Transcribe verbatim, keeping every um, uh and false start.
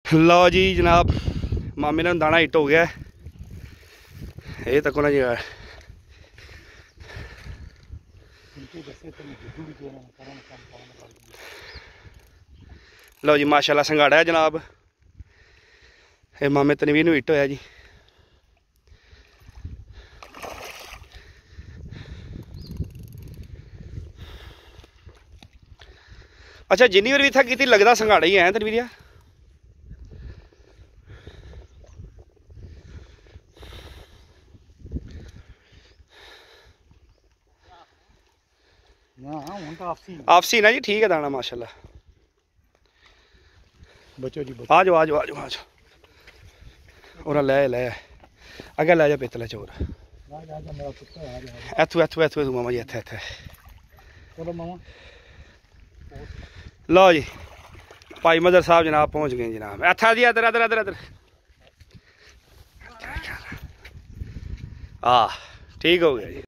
लो जी जनाब मामे ने दाना हिट हो गया ये तक ना जी। लो जी माशाल्लाह संगाड़ा है जनाब, ये मामे तनवीर नूं हिट होया जी। अच्छा जिन्नी बार भी इत्थै कीती लगदा संगाड़ा ही है तनवीरिया। आपसी ना जी ठीक है दाना माशाल्लाह। बचो जी आ जाओ आ जाओ आ जाओ आ जाओ और ले ले अगे ले जा पितले चोर इत्थू इत्थू इत्थू इत्थू मामा जी इत्थे इत्थे। चलो मामा लो जी भाई मदर साहब जनाब पहुंच गए जनाब। इत्था जी इधर इधर इधर इधर आ ठीक हो गया जी।